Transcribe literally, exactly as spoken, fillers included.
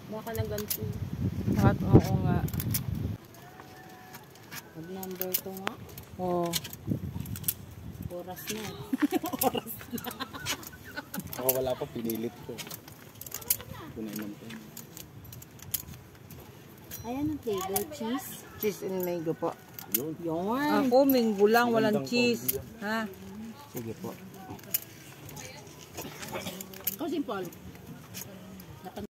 Baka na ganito. At oo nga. Pag number two nga. Oo. Oras na. Oras na. Ako wala pa, pinilit ko. Punay naman po. Ayan ang flavor, cheese. Cheese and mango po. Yun. Yarn. Ako, minggo lang, walang cheese. Ha? Sige po. Kasi Paul.